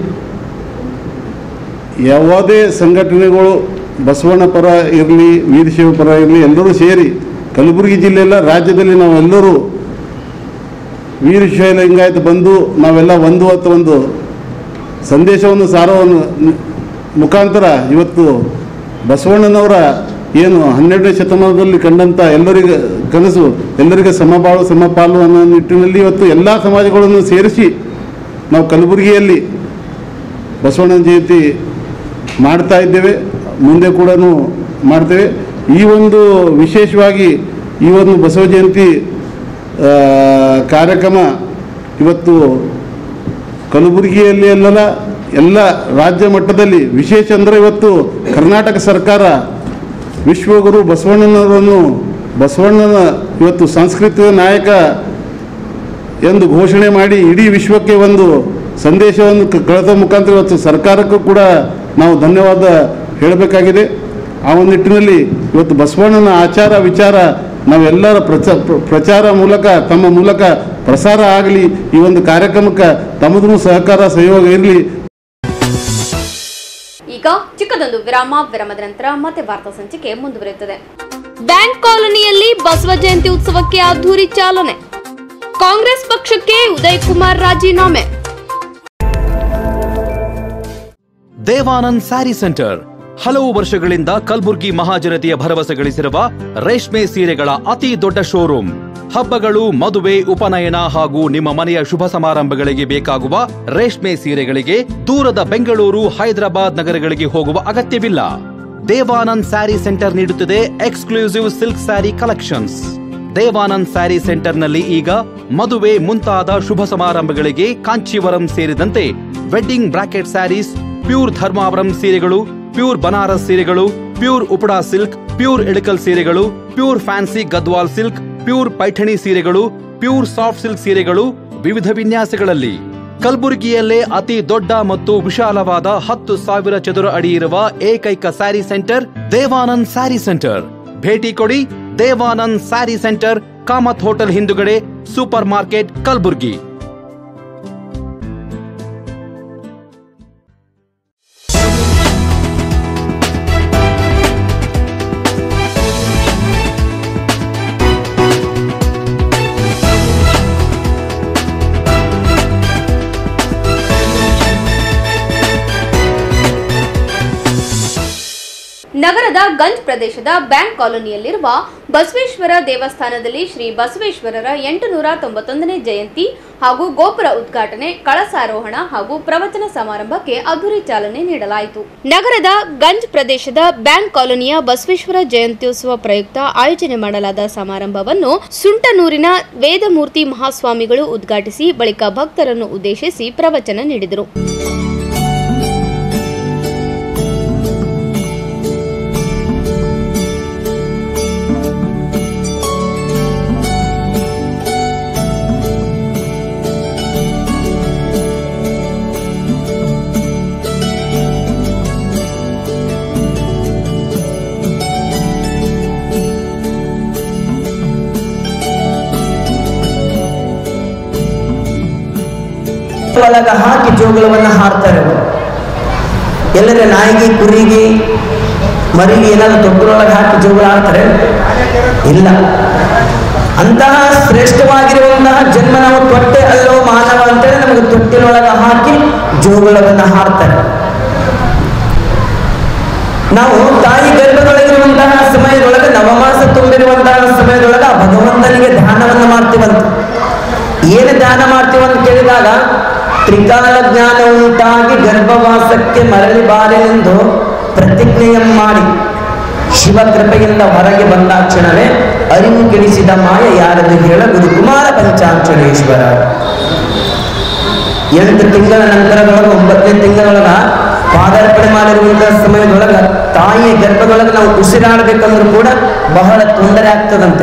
Speaker 7: ಯಾವುದೇ ಸಂಘಟನೆಗಳು ಬಸವಣ್ಣ ಪರ ಇರಲಿ ವೀರಶೈವ ಪರ ಇರಲಿ ಎಲ್ಲರೂ ಸೇರಿ ಕಲಬುರಗಿ ಜಿಲ್ಲೆಯಲ್ಲ ರಾಜ್ಯದಲ್ಲಿ ನಾವೆಲ್ಲರೂ ವೀರಶೈವ ಲಿಂಗಾಯತ ಬಂದು ನಾವೆಲ್ಲ ಒಂದು ಸಂದೇಶವನ್ನು ಸಾರುವ ಮುಖಾಂತರ ಇವತ್ತು ಬಸವಣ್ಣನವರ ಏನು 12ನೇ ಶತಮಾನದಲ್ಲಿ ಕಂಡಂಥ ಎಲ್ಲರಿಗೆ ಕನಸು ಎಲ್ಲರಿಗೆ ಸಮಬಾಳು ಸಮಪಾಲು ಅನ್ನೋ ನಿಟ್ಟಿನಲ್ಲಿ ಇವತ್ತು ಎಲ್ಲ ಸಮಾಜಗಳನ್ನು ಸೇರಿಸಿ ನಾವು ಕಲಬುರಗಿಯಲ್ಲಿ ಬಸವಣ್ಣನ ಜಯಂತಿ ಮಾಡ್ತಾ ಇದ್ದೇವೆ, ಮುಂದೆ ಕೂಡ ಮಾಡ್ತೇವೆ. ಈ ಒಂದು ವಿಶೇಷವಾಗಿ ಈ ಒಂದು ಬಸವ ಜಯಂತಿ ಕಾರ್ಯಕ್ರಮ ಇವತ್ತು ಕಲಬುರಗಿಯಲ್ಲಿ ಅಲ್ಲಲ್ಲ ಎಲ್ಲ ರಾಜ್ಯ ಮಟ್ಟದಲ್ಲಿ ವಿಶೇಷ ಅಂದರೆ ಇವತ್ತು ಕರ್ನಾಟಕ ಸರ್ಕಾರ ವಿಶ್ವಗುರು ಬಸವಣ್ಣನ ಇವತ್ತು ಸಾಂಸ್ಕೃತಿಕ ನಾಯಕ ಎಂದು ಘೋಷಣೆ ಮಾಡಿ ಇಡೀ ವಿಶ್ವಕ್ಕೆ ಒಂದು ಸಂದೇಶವನ್ನು ಕಳಿಸೋ ಮುಖಾಂತರ ಇವತ್ತು ಸರ್ಕಾರಕ್ಕೂ ಕೂಡ ನಾವು ಧನ್ಯವಾದ ಹೇಳಬೇಕಾಗಿದೆ. ಆ ಒಂದು ನಿಟ್ಟಿನಲ್ಲಿ ಇವತ್ತು ಬಸವಣ್ಣನ ಆಚಾರ ವಿಚಾರ ನಾವೆಲ್ಲರ ಪ್ರಚಾರ ಮೂಲಕ ತಮ್ಮ ಮೂಲಕ ಪ್ರಸಾರ ಆಗಲಿ, ಈ ಒಂದು ಕಾರ್ಯಕ್ರಮಕ್ಕೆ ತಮ್ಮದು ಸಹಕಾರ ಸಹಯೋಗ ಇರಲಿ.
Speaker 3: ಈಗ ಚಿಕ್ಕದೊಂದು ವಿರಾಮದ ನಂತರ ಮತ್ತೆ ವಾರ್ತಾ ಸಂಚಿಕೆ ಮುಂದುವರಿಯುತ್ತದೆ. ಬ್ಯಾಂಕ್ ಕಾಲೋನಿಯಲ್ಲಿ ಬಸವ ಜಯಂತಿ ಉತ್ಸವಕ್ಕೆ ಅದ್ದೂರಿ ಚಾಲನೆ. ಕಾಂಗ್ರೆಸ್ ಪಕ್ಷಕ್ಕೆ ಉದಯ್ ಕುಮಾರ್ ರಾಜೀನಾಮೆ.
Speaker 2: ದೇವಾನಂದ್ ಸ್ಯಾರಿ ಸೆಂಟರ್ ಹಲವು ವರ್ಷಗಳಿಂದ ಕಲಬುರ್ಗಿ ಮಹಾಜನತೆಯ ಭರವಸೆ ಗಳಿಸಿರುವ ರೇಷ್ಮೆ ಸೀರೆಗಳ ಅತಿ ದೊಡ್ಡ ಶೋರೂಮ್. ಹಬ್ಬಗಳು, ಮದುವೆ, ಉಪನಯನ ಹಾಗೂ ನಿಮ್ಮ ಮನೆಯ ಶುಭ ಸಮಾರಂಭಗಳಿಗೆ ಬೇಕಾಗುವ ರೇಷ್ಮೆ ಸೀರೆಗಳಿಗೆ ದೂರದ ಬೆಂಗಳೂರು, ಹೈದರಾಬಾದ್ ನಗರಗಳಿಗೆ ಹೋಗುವ ಅಗತ್ಯವಿಲ್ಲ. ದೇವಾನಂದ್ ಸ್ಯಾರಿ ಸೆಂಟರ್ ನೀಡುತ್ತಿದೆ exclusive silk sari collections. Devanand sari ಸೆಂಟರ್ನಲ್ಲಿ ಈಗ ಮದುವೆ ಮುಂತಾದ ಶುಭ ಸಮಾರಂಭಗಳಿಗೆ ಕಾಂಚೀವರಂ ಸೇರಿದಂತೆ wedding brocade saris, pure Dharmavaram ಸೀರೆಗಳು, ಪ್ಯೂರ್ ಬನಾರಸ್ ಸೀರೆಗಳು, pure Uppada silk, pure Ilkal ಸೀರೆಗಳು, pure fancy Gadwal silk, pure Paithani ಸೀರೆಗಳು, ಪ್ಯೂರ್ ಸಾಫ್ಟ್ ಸಿಲ್ಕ್ ಸೀರೆಗಳು ವಿವಿಧ ವಿನ್ಯಾಸಗಳಲ್ಲಿ. ಕಲಬುರಗಿಯಲ್ಲೇ ಅತಿ ದೊಡ್ಡ ಮತ್ತು ವಿಶಾಲವಾದ 10,000 ಚದುರ ಅಡಿ ಇರುವ ಏಕೈಕ ಸ್ಯಾರಿ ಸೆಂಟರ್ ದೇವಾನಂದ್ ಸ್ಯಾರಿ ಸೆಂಟರ್. ಭೇಟಿ ಕೊಡಿ. ದೇವಾನಂದ್ ಸ್ಯಾರಿ ಸೆಂಟರ್, ಕಾಮತ್ ಹೋಟೆಲ್ ಹಿಂದುಗಡೆ, ಸೂಪರ್ ಮಾರ್ಕೆಟ್, ಕಲಬುರಗಿ.
Speaker 3: ನಗರದ ಗಂಜ್ ಪ್ರದೇಶದ ಬ್ಯಾಂಕ್ ಕಾಲೋನಿಯಲ್ಲಿರುವ ಬಸವೇಶ್ವರ ದೇವಸ್ಥಾನದಲ್ಲಿ ಶ್ರೀ ಬಸವೇಶ್ವರರ 891ನೇ ಜಯಂತಿ ಹಾಗೂ ಗೋಪುರ ಉದ್ಘಾಟನೆ, ಕಳಸಾರೋಹಣ ಹಾಗೂ ಪ್ರವಚನ ಸಮಾರಂಭಕ್ಕೆ ಅದ್ದೂರಿ ಚಾಲನೆ ನೀಡಲಾಯಿತು. ನಗರದ ಗಂಜ್ ಪ್ರದೇಶದ ಬ್ಯಾಂಕ್ ಕಾಲೋನಿಯ ಬಸವೇಶ್ವರ ಜಯಂತ್ಯೋತ್ಸವ ಪ್ರಯುಕ್ತ ಆಯೋಜನೆ ಮಾಡಲಾದ ಸಮಾರಂಭವನ್ನು ಸುಂಟನೂರಿನ ವೇದಮೂರ್ತಿ ಮಹಾಸ್ವಾಮಿಗಳು ಉದ್ಘಾಟಿಸಿ ಬಳಿಕ ಭಕ್ತರನ್ನು ಉದ್ದೇಶಿಸಿ ಪ್ರವಚನ ನೀಡಿದರು.
Speaker 8: ಒಳಗ ಹಾಕಿ ಜೋಗಳವನ್ನ ಹಾಡ್ತಾರೆ. ಎಲ್ಲರ ನಾಯಿಗೆ, ಕುರಿಗೆ, ಮರಿಗೆ ಏನಾದ್ರು ತೊಟ್ಟರೊಳಗೆ ಹಾಕಿ ಜೋಗಳ ಹಾಡ್ತಾರೆ? ಇಲ್ಲ. ಅಂತಹ ಶ್ರೇಷ್ಠವಾಗಿರುವಂತಹ ಜನ್ಮ ನಾವು ತೊಟ್ಟೆ ಅಲ್ಲೋ ಮಾನವ ಅಂತೇಳಿ ನಮಗೆ ತೊಟ್ಟಿನೊಳಗ ಹಾಕಿ ಜೋಗಳವನ್ನ ಹಾಡ್ತಾರೆ. ನಾವು ತಾಯಿ ಗರ್ಭದೊಳಗಿರುವಂತಹ ಸಮಯದೊಳಗೆ ನವಮಾಸ ತುಂಬಿರುವಂತಹ ಸಮಯದೊಳಗ ಭಗವಂತನಿಗೆ ಧ್ಯಾನವನ್ನ ಮಾಡ್ತೀವಂತ. ಏನು ಧ್ಯಾನ ಮಾಡ್ತೀವಂತ ಕೇಳಿದಾಗ, ತ್ರಿಕಾಲ ಜ್ಞಾನ ಉಂಟಾಗಿ ಗರ್ಭವಾಸಕ್ಕೆ ಮರಳಿ ಬಾರೆಂದು ಪ್ರತಿಜ್ಞೆಯ ಮಾಡಿ ಶಿವಕೃಪೆಯಿಂದ ಹೊರಗೆ ಬಂದಾಕ್ಷಣವೇ ಅರಿವು ಕೆಡಿಸಿದ ಮಾಯ ಯಾರದು ಹೇಳ ಗುರುಕುಮಾರ ಪಂಚಾಕ್ಷರೇಶ್ವರ. 8 ತಿಂಗಳ ನಂತರದೊಳಗ 9ನೇ ತಿಂಗಳೊಳಗ ಪಾದಾರ್ಪಣೆ ಮಾಡಿರುವಂತಹ ಸಮಯದೊಳಗ ತಾಯಿಯ ಗರ್ಭದೊಳಗೆ ನಾವು ಉಸಿರಾಡಬೇಕಂದ್ರೂ ಕೂಡ ಬಹಳ ತೊಂದರೆ ಆಗ್ತದಂತೆ.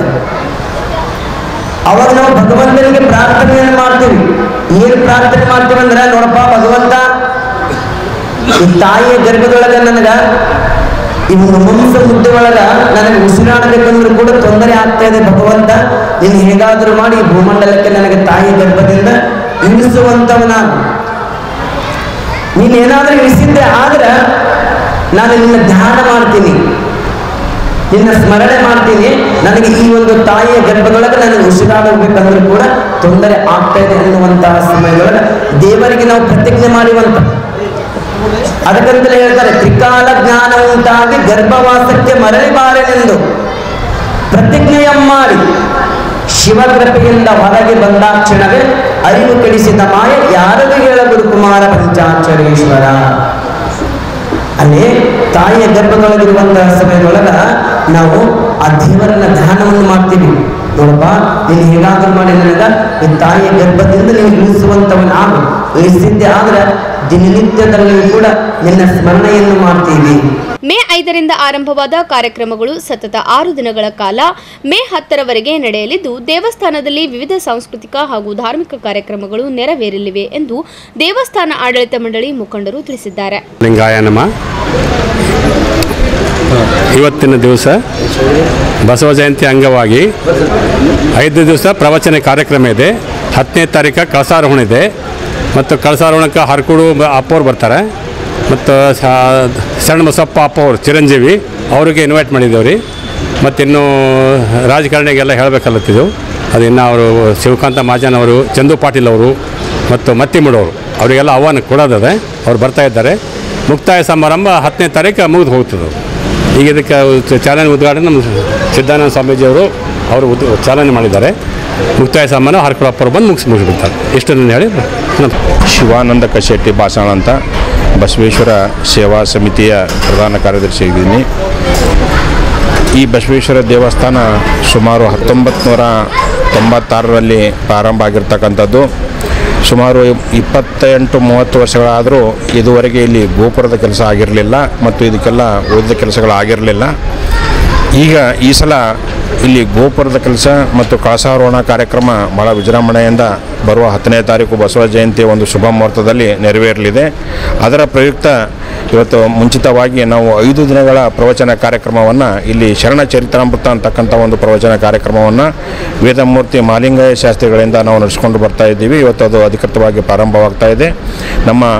Speaker 8: ಅವಾಗ ನಾವು ಭಗವಂತನಿಗೆ ಪ್ರಾರ್ಥನೆಯನ್ನು ಮಾಡ್ತೀವಿ. ಏನು ಪ್ರಾರ್ಥನೆ ಮಾಡ್ತೀವಿ ಅಂದ್ರೆ, ನೋಡಪ್ಪ ಭಗವಂತ, ಈ ತಾಯಿಯ ಗರ್ಭದೊಳಗ ನನಗ ಈ ಮಾಂಸ ಮುದ್ದೆ ಒಳಗ ನನಗೆ ಉಸಿರಾಡಬೇಕಂದ್ರೂ ಕೂಡ ತೊಂದರೆ ಆಗ್ತಾ ಇದೆ. ಭಗವಂತ, ನೀನು ಹೇಗಾದ್ರೂ ಮಾಡಿ ಈ ಭೂಮಂಡಲಕ್ಕೆ ನನಗೆ ತಾಯಿಯ ಗರ್ಭದಿಂದ ಇಳಿಸುವಂತವನಾಗು. ನೀನೇನಾದ್ರೂ ಇಳಿಸಿದ್ದೆ ಆದ್ರೆ ನಾನು ನಿನ್ನ ಧ್ಯಾನ ಮಾಡ್ತೀನಿ, ನಿನ್ನ ಸ್ಮರಣೆ ಮಾಡ್ತೀನಿ. ನನಗೆ ಈ ಒಂದು ತಾಯಿಯ ಗರ್ಭದೊಳಗೆ ನನಗೆ ಉಸಿರಾಡಬೇಕಂದ್ರೂ ಕೂಡ ತೊಂದರೆ ಆಗ್ತಾ ಇದೆ ಅನ್ನುವಂತಹ ಸಮಯದೊಳಗೆ ದೇವರಿಗೆ ನಾವು ಪ್ರತಿಜ್ಞೆ ಮಾಡಿವಂತ. ಅದಕ್ಕಂತಲೇ ಹೇಳ್ತಾರೆ, ತ್ರಿಕಾಲ ಜ್ಞಾನ ಉಂಟಾಗಿ ಗರ್ಭವಾಸಕ್ಕೆ ಮರಳಿ ಬಾರೆನೆಂದು ಪ್ರತಿಜ್ಞೆಯ ಮಾಡಿ ಶಿವಕೃಪೆಯಿಂದ ಹೊರಗೆ ಬಂದಾಕ್ಷಣವೇ ಅರಿವು ಕೆಡಿಸಿದ ಮಾಯ ಯಾರದು ಹೇಳ ಗುರುಕುಮಾರ ಪಂಚಾಕ್ಷರೇಶ್ವರ. ಅಲ್ಲೇ ತಾಯಿಯ ಗರ್ಭದೊಳಗಿರುವಂತಹ ಸಮಯದೊಳಗ ನಾವು ಆ ದೇವರನ್ನ ಧ್ಯಾನವನ್ನು ಮಾಡ್ತೀವಿ. ನೋಡಪ್ಪ, ನೀನು ಹೇಗಾದ್ರೂ ಮಾಡಿ ನನಗ ಈ ತಾಯಿಯ ಗರ್ಭದಿಂದ ನೀವು ಇಳಿಸುವಂತವನಾಗು. ಇಳಿಸಿದ್ದೆ ಆದ್ರೆ ದಿನನಿತ್ಯದಲ್ಲಿ ಕೂಡ ನಿನ್ನ ಸ್ಮರಣೆಯನ್ನು ಮಾಡ್ತೀವಿ.
Speaker 3: ಮೇ 5ರಿಂದ ಆರಂಭವಾದ ಕಾರ್ಯಕ್ರಮಗಳು ಸತತ 6 ದಿನಗಳ ಕಾಲ ಮೇ 10ರವರೆಗೆ ನಡೆಯಲಿದ್ದು, ದೇವಸ್ಥಾನದಲ್ಲಿ ವಿವಿಧ ಸಾಂಸ್ಕೃತಿಕ ಹಾಗೂ ಧಾರ್ಮಿಕ ಕಾರ್ಯಕ್ರಮಗಳು ನೆರವೇರಲಿವೆ ಎಂದು ದೇವಸ್ಥಾನ ಆಡಳಿತ ಮಂಡಳಿ ಮುಖಂಡರು ತಿಳಿಸಿದ್ದಾರೆ.
Speaker 9: ಲಿಂಗಾಯ ನಮಃ. ಇವತ್ತಿನ ದಿವಸ ಬಸವ ಜಯಂತಿ ಅಂಗವಾಗಿ 5 ದಿವಸ ಪ್ರವಚನ ಕಾರ್ಯಕ್ರಮ ಇದೆ. 10ನೇ ತಾರೀಕು ಕಳಸಾರೋಹಣ ಇದೆ. ಮತ್ತು ಕಳಸಾರೋಹಣಕ್ಕೆ ಹರ್ಕೂಡು ಅಪ್ಪವ್ರು ಬರ್ತಾರೆ. ಮತ್ತು ಶರಣಬಸಪ್ಪ ಅಪ್ಪವ್ರು ಚಿರಂಜೀವಿ ಅವರಿಗೆ ಇನ್ವೈಟ್ ಮಾಡಿದ್ದೇವೆ ರೀ. ಮತ್ತು ಇನ್ನೂ ರಾಜಕಾರಣಿಗೆಲ್ಲ ಹೇಳಬೇಕಲ್ಲತ್ತಿದ್ದೆವು. ಅದು ಇನ್ನು ಅವರು ಶಿವಕಾಂತ ಮಹಾಜನ್ ಅವರು, ಚಂದು ಪಾಟೀಲ್ ಅವರು ಮತ್ತು ಮತ್ತಿಮೂಡವರು ಅವರಿಗೆಲ್ಲ ಆಹ್ವಾನ ಕೊಡೋದಿದೆ. ಅವ್ರು ಬರ್ತಾ ಇದ್ದಾರೆ. ಮುಕ್ತಾಯ ಸಮಾರಂಭ 10ನೇ ತಾರೀಕು ಮುಗಿದು ಹೋಗ್ತದೆ. ಈಗ ಇದಕ್ಕೆ ಚಾಲನೆ ಉದ್ಘಾಟನೆ ನಮ್ಮ ಸಿದ್ಧಾನಂದ ಸ್ವಾಮೀಜಿಯವರು ಚಾಲನೆ ಮಾಡಿದ್ದಾರೆ. ಮುಕ್ತಾಯ ಸಮಾರಂಭ ಹರ್ಕಳಪ್ಪರು ಬಂದು ಮುಗಿಸ್ಬಿಡ್ತಾರೆ. ಇಷ್ಟನ್ನು ಹೇಳಿ
Speaker 10: ಶಿವಾನಂದ ಕಶೆಟ್ಟಿ ಬಾಸಾಳ ಅಂತ ಬಸವೇಶ್ವರ ಸೇವಾ ಸಮಿತಿಯ ಪ್ರಧಾನ ಕಾರ್ಯದರ್ಶಿ ಇದ್ದೀನಿ. ಈ ಬಸವೇಶ್ವರ ದೇವಸ್ಥಾನ ಸುಮಾರು 1996ರಲ್ಲಿ ಪ್ರಾರಂಭ ಆಗಿರ್ತಕ್ಕಂಥದ್ದು. ಸುಮಾರು 28-30 ವರ್ಷಗಳಾದರೂ ಇದುವರೆಗೆ ಇಲ್ಲಿ ಗೋಪುರದ ಕೆಲಸ ಆಗಿರಲಿಲ್ಲ ಮತ್ತು ಇದಕ್ಕೆಲ್ಲ ಉಳಿದ ಕೆಲಸಗಳಾಗಿರಲಿಲ್ಲ. ಈಗ ಈ ಸಲ ಇಲ್ಲಿ ಗೋಪುರದ ಕೆಲಸ ಮತ್ತು ಕಳಸಾರೋಹಣ ಕಾರ್ಯಕ್ರಮ ಭಾಳ ವಿಜೃಂಭಣೆಯಿಂದ ಬರುವ 10ನೇ ತಾರೀಕು ಬಸವ ಜಯಂತಿಯ ಒಂದು ಶುಭ ಮುಹೂರ್ತದಲ್ಲಿ ನೆರವೇರಲಿದೆ. ಅದರ ಪ್ರಯುಕ್ತ ಇವತ್ತು ಮುಂಚಿತವಾಗಿ ನಾವು 5 ದಿನಗಳ ಪ್ರವಚನ ಕಾರ್ಯಕ್ರಮವನ್ನು ಇಲ್ಲಿ ಶರಣ ಚರಿತ್ರಾಮೃತ ಅಂತಕ್ಕಂಥ ಒಂದು ಪ್ರವಚನ ಕಾರ್ಯಕ್ರಮವನ್ನು ವೇದಮೂರ್ತಿ ಮಹಾಲಿಂಗಯ್ಯ ಶಾಸ್ತ್ರಿಗಳಿಂದ ನಾವು ನಡೆಸ್ಕೊಂಡು ಬರ್ತಾ ಇದ್ದೀವಿ. ಇವತ್ತು ಅದು ಅಧಿಕೃತವಾಗಿ ಪ್ರಾರಂಭವಾಗ್ತಾ ಇದೆ. ನಮ್ಮ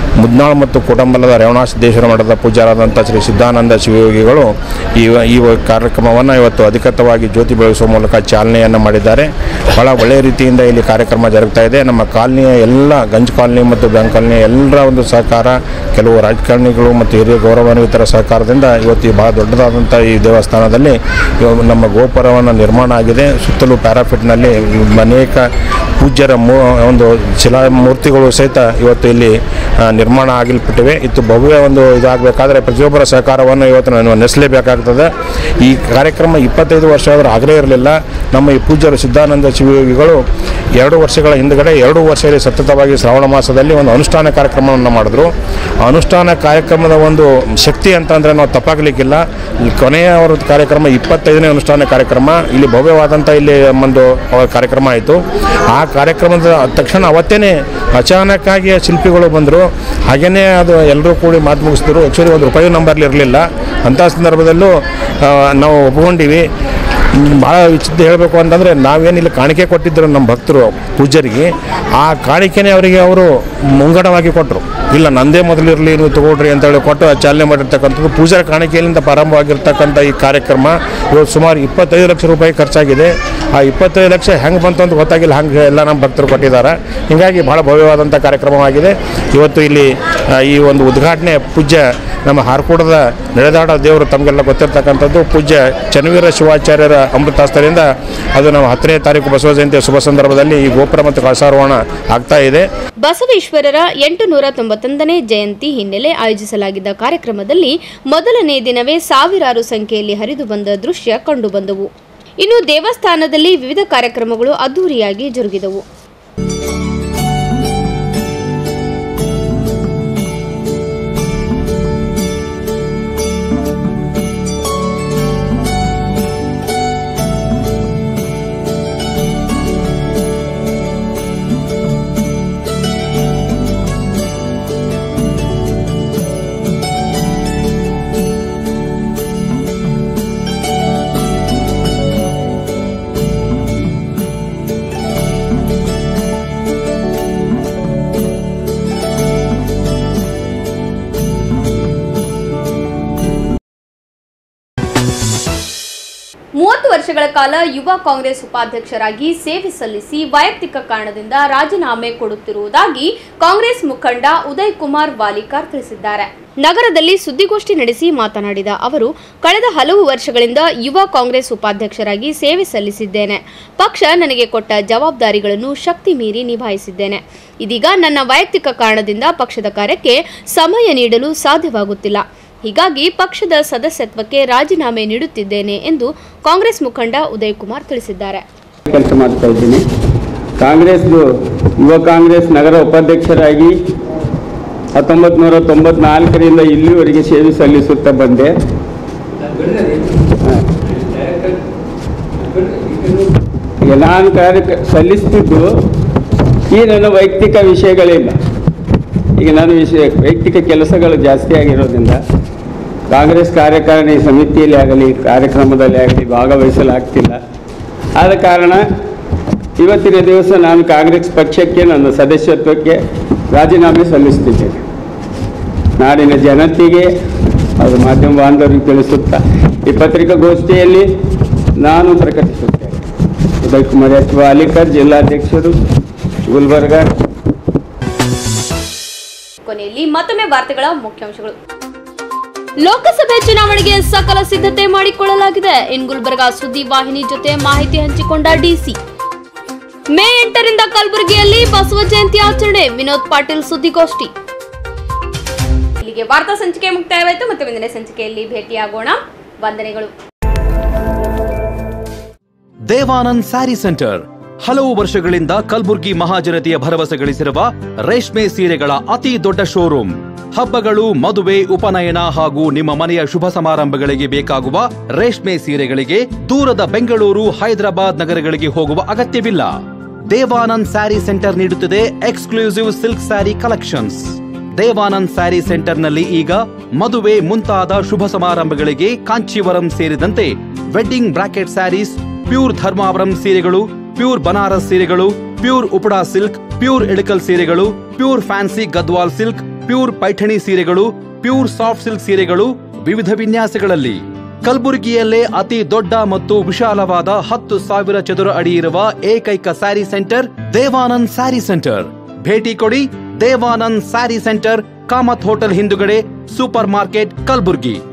Speaker 10: ಮುದ್ನಾಳ್ ಮತ್ತು ಕೋಟಂಬಲದ ರೇವಣಸಿದ್ದೇಶ್ವರ ಮಠದ ಪೂಜ್ಯರಾದಂಥ ಶ್ರೀ ಸಿದ್ಧಾನಂದ ಶಿವಯೋಗಿಗಳು ಈ ಕಾರ್ಯಕ್ರಮವನ್ನು ಇವತ್ತು ಅಧಿಕೃತವಾಗಿ ಜ್ಯೋತಿ ಬೆಳಗಿಸುವ ಮೂಲಕ ಚಾಲನೆಯನ್ನು ಮಾಡಿದ್ದಾರೆ. ಭಾಳ ಒಳ್ಳೆಯ ರೀತಿಯಿಂದ ಇಲ್ಲಿ ಕಾರ್ಯಕ್ರಮ ಜರುಗ್ತಾ ಇದೆ. ನಮ್ಮ ಕಾಲನಿಯ ಎಲ್ಲ ಗಂಜ್ ಕಾಲನಿ ಮತ್ತು ಬ್ಯಾಂಕ್ ಕಾಲನಿ ಎಲ್ಲರ ಒಂದು ಸಹಕಾರ, ಕೆಲವು ರಾಜಕಾರಣಿಗಳು ಮತ್ತು ಹಿರಿಯ ಗೌರವಾನ್ವಿತರ ಸಹಕಾರದಿಂದ ಇವತ್ತು ಭಾಳ ದೊಡ್ಡದಾದಂಥ ಈ ದೇವಸ್ಥಾನದಲ್ಲಿ ನಮ್ಮ ಗೋಪುರವನ್ನು ನಿರ್ಮಾಣ ಆಗಿದೆ. ಸುತ್ತಲೂ ಪ್ಯಾರಾಫಿಟ್ನಲ್ಲಿ ಅನೇಕ ಪೂಜ್ಯರ ಒಂದು ಶಿಲಾಮೂರ್ತಿಗಳು ಸಹಿತ ಇವತ್ತು ಇಲ್ಲಿ ನಿರ್ಮಾಣ ಆಗಲ್ಪಟ್ಟಿವೆ. ಇದು ಭವ್ಯ ಒಂದು ಇದಾಗಬೇಕಾದ್ರೆ ಪ್ರತಿಯೊಬ್ಬರ ಸಹಕಾರವನ್ನು ಇವತ್ತು ನಾನು ನೆನೆಸಲೇಬೇಕಾಗ್ತದೆ. ಈ ಕಾರ್ಯಕ್ರಮ 25 ವರ್ಷ ಆದರೂ ಆಗಲೇ ಇರಲಿಲ್ಲ. ನಮ್ಮ ಈ ಪೂಜ್ಯರು ಸಿದ್ಧಾನಂದ ಶಿವಯೋಗಿಗಳು 2 ವರ್ಷಗಳ ಹಿಂದುಗಡೆ 2 ವರ್ಷದಲ್ಲಿ ಸತತವಾಗಿ ಶ್ರಾವಣ ಮಾಸದಲ್ಲಿ ಒಂದು ಅನುಷ್ಠಾನ ಕಾರ್ಯಕ್ರಮವನ್ನು ಮಾಡಿದ್ರು. ಅನುಷ್ಠಾನ ಕಾರ್ಯಕ್ರಮದ ಒಂದು ಶಕ್ತಿ ಅಂತಂದರೆ ನಾವು ತಪ್ಪಾಗಲಿಕ್ಕಿಲ್ಲ. ಕೊನೆಯ ಅವರ ಕಾರ್ಯಕ್ರಮ 25ನೇ ಅನುಷ್ಠಾನ ಕಾರ್ಯಕ್ರಮ. ಇಲ್ಲಿ ಭವ್ಯವಾದಂಥ ಇಲ್ಲಿ ಒಂದು ಕಾರ್ಯಕ್ರಮ ಆಯಿತು. ಆ ಕಾರ್ಯಕ್ರಮದ ತಕ್ಷಣ ಅವತ್ತೇ ಅಚಾನಕ್ಕಾಗಿ ಶಿಲ್ಪಿಗಳು ಬಂದರು. ಹಾಗೆಯೇ ಅದು ಎಲ್ಲರೂ ಕೂಡಿ ಮಾತು ಮುಗಿಸಿದ್ರು. ಆ್ಯಕ್ಚುಲಿ ₹1 ನಂಬರ್ಲಿ ಇರಲಿಲ್ಲ. ಅಂಥ ಸಂದರ್ಭದಲ್ಲೂ ನಾವು ಒಪ್ಕೊಂಡಿವಿ. ಭಾಳ ವಿಚಿತ್ರ ಹೇಳಬೇಕು ಅಂತಂದರೆ ನಾವೇನಿಲ್ಲ ಕಾಣಿಕೆ ಕೊಟ್ಟಿದ್ದರು ನಮ್ಮ ಭಕ್ತರು ಪೂಜಾರಿಗೆ. ಆ ಕಾಣಿಕೆನೇ ಅವರಿಗೆ ಅವರು ಮುಂಗಡವಾಗಿ ಕೊಟ್ಟರು. ಇಲ್ಲ ನಂದೇ ಮೊದಲಿರಲಿ ನೀವು ತೊಗೊಳ್ರಿ ಅಂತೇಳಿ ಕೊಟ್ಟು ಚಾಲನೆ ಮಾಡಿರ್ತಕ್ಕಂಥದ್ದು ಪೂಜಾರ ಕಾಣಿಕೆಯಿಂದ ಪ್ರಾರಂಭವಾಗಿರ್ತಕ್ಕಂಥ ಈ ಕಾರ್ಯಕ್ರಮ ಇವತ್ತು ಸುಮಾರು ₹25 ಲಕ್ಷ ಖರ್ಚಾಗಿದೆ. ಆ 25 ಲಕ್ಷ ಹೆಂಗೆ ಬಂತು ಅಂತ ಗೊತ್ತಾಗಿಲ್ಲ. ಹಂಗೆ ಎಲ್ಲ ನಮ್ಮ ಭಕ್ತರು ಕೊಟ್ಟಿದ್ದಾರೆ. ಹೀಗಾಗಿ ಭಾಳ ಭವ್ಯವಾದಂಥ ಕಾರ್ಯಕ್ರಮವಾಗಿದೆ. ಇವತ್ತು ಇಲ್ಲಿ ಈ ಒಂದು ಉದ್ಘಾಟನೆ ಪೂಜ್ಯ ನಮ್ಮ ಹಾರ್ಕೋಟದ ನಡೆದಾಡ ದೇವರು ತಮಗೆಲ್ಲ ಗೊತ್ತಿರ್ತಕ್ಕಂಥದ್ದು ಪೂಜ್ಯ ಚನ್ನವೀರ ಶಿವಾಚಾರ್ಯರ ಅಮೃತಾಸ್ತರಿಂದ ಅದು ನಾವು 10ನೇ ತಾರೀಕು ಬಸವ ಜಯಂತಿಯ ಶುಭ ಸಂದರ್ಭದಲ್ಲಿ ಈ ಗೋಪುರ ಮತ್ತು ಕಳಸಾರೋಹಣ ಆಗ್ತಾ ಇದೆ.
Speaker 3: ಬಸವೇಶ್ವರರ 891ನೇ ಜಯಂತಿ ಹಿನ್ನೆಲೆ ಆಯೋಜಿಸಲಾಗಿದ್ದ ಕಾರ್ಯಕ್ರಮದಲ್ಲಿ ಮೊದಲನೇ ದಿನವೇ ಸಾವಿರಾರು ಸಂಖ್ಯೆಯಲ್ಲಿ ಹರಿದು ಬಂದ ದೃಶ್ಯ ಕಂಡುಬಂದವು. ಇನ್ನು ದೇವಸ್ಥಾನದಲ್ಲಿ ವಿವಿಧ ಕಾರ್ಯಕ್ರಮಗಳು ಅದ್ದೂರಿಯಾಗಿ ಜರುಗಿದವು. ವರ್ಷಗಳ ಕಾಲ ಯುವ ಕಾಂಗ್ರೆಸ್ ಉಪಾಧ್ಯಕ್ಷರಾಗಿ ಸೇವೆ ಸಲ್ಲಿಸಿ ವೈಯಕ್ತಿಕ ಕಾರಣದಿಂದ ರಾಜೀನಾಮೆ ಕೊಡುತ್ತಿರುವುದಾಗಿ ಕಾಂಗ್ರೆಸ್ ಮುಖಂಡ ಉದಯ್ ಕುಮಾರ್ ವಾಲಿಕಾರ್ ತಿಳಿಸಿದ್ದಾರೆ. ನಗರದಲ್ಲಿ ಸುದ್ದಿಗೋಷ್ಠಿ ನಡೆಸಿ ಮಾತನಾಡಿದ ಅವರು, ಕಳೆದ ಹಲವು ವರ್ಷಗಳಿಂದ ಯುವ ಕಾಂಗ್ರೆಸ್ ಉಪಾಧ್ಯಕ್ಷರಾಗಿ ಸೇವೆ ಸಲ್ಲಿಸಿದ್ದೇನೆ. ಪಕ್ಷ ನನಗೆ ಕೊಟ್ಟ ಜವಾಬ್ದಾರಿಗಳನ್ನು ಶಕ್ತಿ ಮೀರಿ ನಿಭಾಯಿಸಿದ್ದೇನೆ. ಇದೀಗ ನನ್ನ ವೈಯಕ್ತಿಕ ಕಾರಣದಿಂದ ಪಕ್ಷದ ಕಾರ್ಯಕ್ಕೆ ಸಮಯ ನೀಡಲು ಸಾಧ್ಯವಾಗುತ್ತಿಲ್ಲ. ಹೀಗಾಗಿ ಪಕ್ಷದ ಸದಸ್ಯತ್ವಕ್ಕೆ ರಾಜೀನಾಮೆ ನೀಡುತ್ತಿದ್ದೇನೆ ಎಂದು ಕಾಂಗ್ರೆಸ್ ಮುಖಂಡ ಉದಯ್ ಕುಮಾರ್ ತಿಳಿಸಿದ್ದಾರೆ.
Speaker 11: ಕೆಲಸ ಮಾಡ್ತಾ ಇದ್ದೀನಿ. ಯುವ ಕಾಂಗ್ರೆಸ್ ನಗರ ಉಪಾಧ್ಯಕ್ಷರಾಗಿ 1994ರಿಂದ ಇಲ್ಲಿವರೆಗೆ ಸೇವೆ ಸಲ್ಲಿಸುತ್ತಾ ಬಂದೆ. ಈಗ ನಾನು ಕಾರ್ಯ ಸಲ್ಲಿಸುತ್ತಿದ್ದು ಈ ನನ್ನ ವೈಯಕ್ತಿಕ ವಿಷಯಗಳಿಲ್ಲ. ಈಗ ನಾನು ವೈಯಕ್ತಿಕ ಕೆಲಸಗಳು ಜಾಸ್ತಿ ಆಗಿರೋದ್ರಿಂದ ಕಾಂಗ್ರೆಸ್ ಕಾರ್ಯಕಾರಿಣಿ ಸಮಿತಿಯಲ್ಲಿ ಆಗಲಿ ಕಾರ್ಯಕ್ರಮದಲ್ಲಿ ಆಗಲಿ ಭಾಗವಹಿಸಲಾಗ್ತಿಲ್ಲ. ಆದ ಕಾರಣ ಇವತ್ತಿನ ದಿವಸ ನಾನು ಕಾಂಗ್ರೆಸ್ ಪಕ್ಷಕ್ಕೆ ನನ್ನ ಸದಸ್ಯತ್ವಕ್ಕೆ ರಾಜೀನಾಮೆ ಸಲ್ಲಿಸುತ್ತಿದ್ದೇನೆ. ನಾಡಿನ ಜನತೆಗೆ ಅದು ಮಾಧ್ಯಮ ಬಾಂಧವರಿಗೆ ತಿಳಿಸುತ್ತಾ ಈ ಪತ್ರಿಕಾಗೋಷ್ಠಿಯಲ್ಲಿ ನಾನು ಪ್ರಕಟಿಸುತ್ತೇನೆ. ಉದಯ್ ಕುಮಾರ್ ವಾಲಿಕರ್, ಜಿಲ್ಲಾಧ್ಯಕ್ಷರು, ಗುಲ್ಬರ್ಗ.
Speaker 3: ಕೊನೆಯಲ್ಲಿ ಮತ್ತೊಮ್ಮೆ ವಾರ್ತೆಗಳ ಮುಖ್ಯಾಂಶಗಳು. ಲೋಕಸಭೆ ಚುನಾವಣೆಗೆ ಸಕಲ ಸಿದ್ಧತೆ ಮಾಡಿಕೊಳ್ಳಲಾಗಿದೆ. ಇನ್ ಗುಲ್ಬರ್ಗಾ ಸುದ್ದಿ ವಾಹಿನಿ ಜೊತೆ ಮಾಹಿತಿ ಹಂಚಿಕೊಂಡ ಡಿಸಿ. ಮೇ 8ರಿಂದ ಕಲಬುರಗಿಯಲ್ಲಿ ಬಸವ ಜಯಂತಿ ಆಚರಣೆ. ವಿನೋದ್ ಪಾಟೀಲ್ ಸುದ್ದಿಗೋಷ್ಠಿ. ಇಲ್ಲಿಗೆ ವಾರ್ತಾ ಸಂಚಿಕೆ ಮುಕ್ತಾಯವಾಯಿತು. ಮತ್ತೆ ಮುಂದಿನ ಸಂಚಿಕೆಯಲ್ಲಿ ಭೇಟಿಯಾಗೋಣ. ವಂದನೆಗಳು.
Speaker 2: ದೇವಾನಂದ್ ಸ್ಯಾರಿ ಸೆಂಟರ್ ಹಲವು ವರ್ಷಗಳಿಂದ ಕಲಬುರ್ಗಿ ಮಹಾಜನತೆಯ ಭರವಸೆ ಗಳಿಸಿರುವ ರೇಷ್ಮೆ ಸೀರೆಗಳ ಅತಿ ದೊಡ್ಡ ಶೋರೂಮ್. ಹಬ್ಬಗಳು, ಮದುವೆ, ಉಪನಯನ ಹಾಗೂ ನಿಮ್ಮ ಮನೆಯ ಶುಭ ಸಮಾರಂಭಗಳಿಗೆ ಬೇಕಾಗುವ ರೇಷ್ಮೆ ಸೀರೆಗಳಿಗೆ ದೂರದ ಬೆಂಗಳೂರು, ಹೈದರಾಬಾದ್ ನಗರಗಳಿಗೆ ಹೋಗುವ ಅಗತ್ಯವಿಲ್ಲ. ದೇವಾನಂದ್ ಸ್ಯಾರಿ ಸೆಂಟರ್ ನೀಡುತ್ತಿದೆ exclusive silk sari collections. Devanand sari ಸೆಂಟರ್ನಲ್ಲಿ ಈಗ ಮದುವೆ ಮುಂತಾದ ಶುಭ ಸಮಾರಂಭಗಳಿಗೆ ಕಾಂಚೀವರಂ ಸೇರಿದಂತೆ wedding brocade saris, pure Dharmavaram ಸೀರೆಗಳು, ಪ್ಯೂರ್ ಬನಾರಸ್ ಸೀರೆಗಳು, pure Uppada silk, pure Ilkal ಸೀರೆಗಳು, pure fancy Gadwal silk, pure Paithani ಸೀರೆಗಳು, ಪ್ಯೂರ್ ಸಾಫ್ಟ್ ಸಿಲ್ಕ್ ಸೀರೆಗಳು ವಿವಿಧ ವಿನ್ಯಾಸಗಳಲ್ಲಿ. ಕಲಬುರಗಿಯಲ್ಲೇ ಅತಿ ದೊಡ್ಡ ಮತ್ತು ವಿಶಾಲವಾದ 10,000 ಚದುರ ಅಡಿ ಇರುವ ಏಕೈಕ ಸ್ಯಾರಿ ಸೆಂಟರ್ ದೇವಾನಂದ್ ಸ್ಯಾರಿ ಸೆಂಟರ್. ಭೇಟಿ ಕೊಡಿ ದೇವಾನಂದ್ ಸ್ಯಾರಿ ಸೆಂಟರ್, ಕಾಮತ್ ಹೋಟೆಲ್ ಹಿಂದುಗಡೆ, ಸೂಪರ್ ಮಾರ್ಕೆಟ್, ಕಲಬುರ್ಗಿ.